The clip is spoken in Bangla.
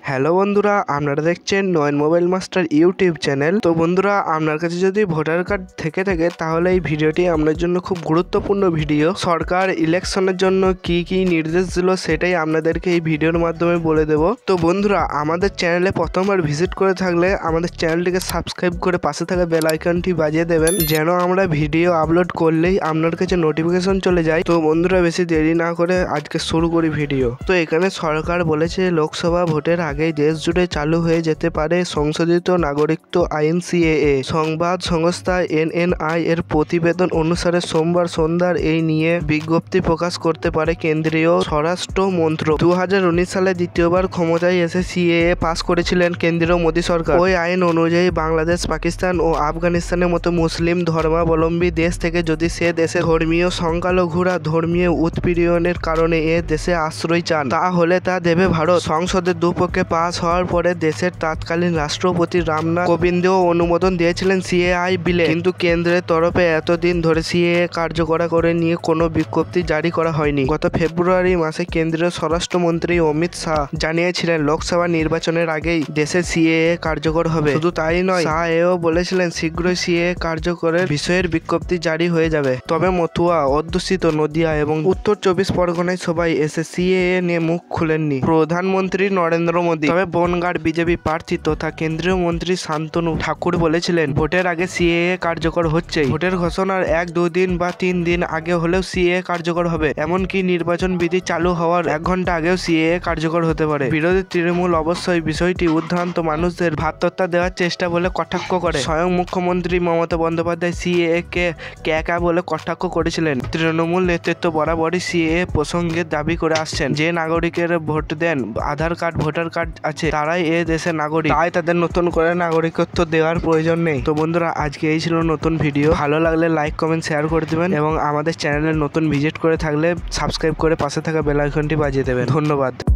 হ্যালো বন্ধুরা, আপনারা দেখছেন Nayan mobile master YouTube channel. তো বন্ধুরা, আপনার কাছে যদি ভোটার কার্ড থেকে থাকে তাহলে এই ভিডিওটি আপনার জন্য খুব গুরুত্বপূর্ণ ভিডিও। সরকার ইলেকশনের জন্য কি কি নির্দেশ দিল সেটাই আপনাদেরকে এই ভিডিওর মাধ্যমে বলে দেব। তো বন্ধুরা, আমাদের চ্যানেলে প্রথমবার ভিজিট করে থাকলে আমাদের চ্যানেলটিকে সাবস্ক্রাইব করে পাশে থাকা বেল আইকনটি বাজিয়ে দেবেন, যেন আমরা ভিডিও আপলোড করলেই আপনার কাছে নোটিফিকেশন চলে যায়। তো বন্ধুরা, বেশি দেরি না করে আজকে শুরু করি ভিডিও। তো এখানে সরকার বলেছে লোকসভা ভোটের আগেই দেশ জুড়ে চালু হয়ে যেতে পারে সংশোধিত নাগরিকত্ব আইন সিএএ। সংবাদ সংস্থা এনএনআই এর প্রতিবেদন অনুসারে সোমবার সন্ধ্যার এই নিয়ে বিজ্ঞপ্তি প্রকাশ করতে পারে কেন্দ্রীয় স্বরাষ্ট্র মন্ত্রক। 2019 সালে দ্বিতীয়বার ক্ষমতায় এসে সিএএ পাস করেছিলেন কেন্দ্রীয় মোদী সরকার। ওই আইন অনুযায়ী বাংলাদেশ, পাকিস্তান ও আফগানিস্তানের মতো মুসলিম ধর্মাবলম্বী দেশ থেকে যদি সে দেশে ধর্মীয় সংখ্যালঘুরা ধর্মীয় উৎপীড়নের কারণে এ দেশে আশ্রয় চান, তাহলে তা দেবে ভারত। সংসদের দুপক্ষে পাস হওয়ার পরে দেশের তৎকালীন রাষ্ট্রপতি রামনাথ কোবিন্দও অনুমোদন দিয়েছিলেন সিএআই বিলে, কিন্তু কেন্দ্রের তরফে এতদিন ধরে সিএএ কার্যকর করে নিয়ে কোনো বিজ্ঞপ্তি জারি করা হয়নি। গত ফেব্রুয়ারি মাসে কেন্দ্রীয় স্বরাষ্ট্রমন্ত্রী অমিত শাহ জানিয়েছিলেন লোকসভা নির্বাচনের আগেই দেশে সিএএ কার্যকর হবে। শুধু তাই নয়, শাহ এও বলেছিলেন শীঘ্রই সিএএ কার্যকরের বিষয়ের বিজ্ঞপ্তি জারি হয়ে যাবে। তবে মতুয়া, অধ্যুষিত নদিয়া এবং উত্তর 24 পরগনায় সবাই এসে সিএএ নিয়ে মুখ খুলেননি প্রধানমন্ত্রী নরেন্দ্র মোদী। তবে বনগাঁর বিজেপি প্রার্থী তথা কেন্দ্রীয় মন্ত্রী শান্তনু ঠাকুর বলেছিলেন ভোটের আগে সিএএ কার্যকর হচ্ছে। ভোটের ঘোষণার 1-2 দিন বা 3 দিন আগে হলেও সিএএ কার্যকর হবে। এমনকি নির্বাচন বিধি চালু হওয়ার 1 ঘন্টা আগেও সিএএ কার্যকর হতে পারে। বিরোধী তৃণমূল অবশ্যই বিষয়টি উদ্ভ্রান্ত মানুষদের ভাবতত্ত্বা দেওয়ার চেষ্টা বলে কটাক্ষ করে। স্বয়ং মুখ্যমন্ত্রী মমতা বন্দ্যোপাধ্যায় সিএএ কে ক্যাকা বলে কটাক্ষ করেছিলেন। তৃণমূল নেতৃত্ব বরাবরই সিএএ প্রসঙ্গে দাবি করে আসছেন যে নাগরিকের ভোট দেন, আধার কার্ড, ভোটার কার্ড আছে, তারাই এ দেশের নাগরিক, তাই তাদের নতুন করে নাগরিকত্ব দেওয়ার প্রয়োজন নেই। তো বন্ধুরা, আজকে এই ছিল নতুন ভিডিও। ভালো লাগলে লাইক, কমেন্ট, শেয়ার করে দিবেন এবং আমাদের চ্যানেলে নতুন ভিজিট করে থাকলে সাবস্ক্রাইব করে পাশে থাকা বেল আইকনটি বাজিয়ে দেবেন। ধন্যবাদ।